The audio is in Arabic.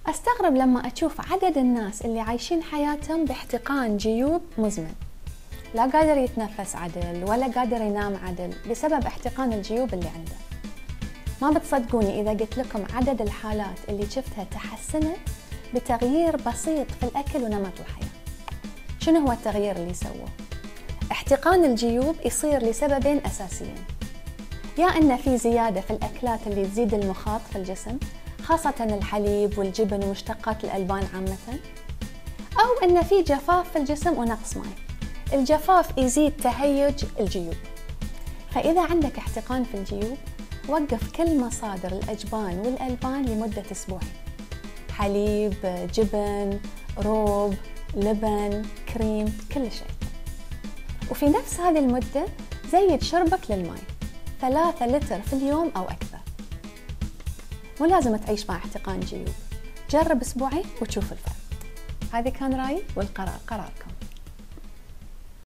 أستغرب لما أشوف عدد الناس اللي عايشين حياتهم باحتقان جيوب مزمن، لا قادر يتنفس عدل ولا قادر ينام عدل بسبب احتقان الجيوب اللي عنده. ما بتصدقوني إذا قلت لكم عدد الحالات اللي شفتها تحسنت بتغيير بسيط في الأكل ونمط الحياة. شنو هو التغيير اللي سووه؟ احتقان الجيوب يصير لسببين أساسيين، يا إن في زيادة في الأكلات اللي تزيد المخاط في الجسم، خاصة الحليب والجبن ومشتقات الألبان عامة، أو إن في جفاف في الجسم ونقص ماء. الجفاف يزيد تهيج الجيوب، فإذا عندك احتقان في الجيوب وقف كل مصادر الأجبان والألبان لمدة أسبوعين، حليب، جبن، روب، لبن، كريم، كل شيء. وفي نفس هذه المدة زيد شربك للماء 3 لتر في اليوم أو أكثر. مو لازم تعيش مع احتقان جيوب، جرب أسبوعين وتشوف الفرق. هذه كان رأيي والقرار قراركم.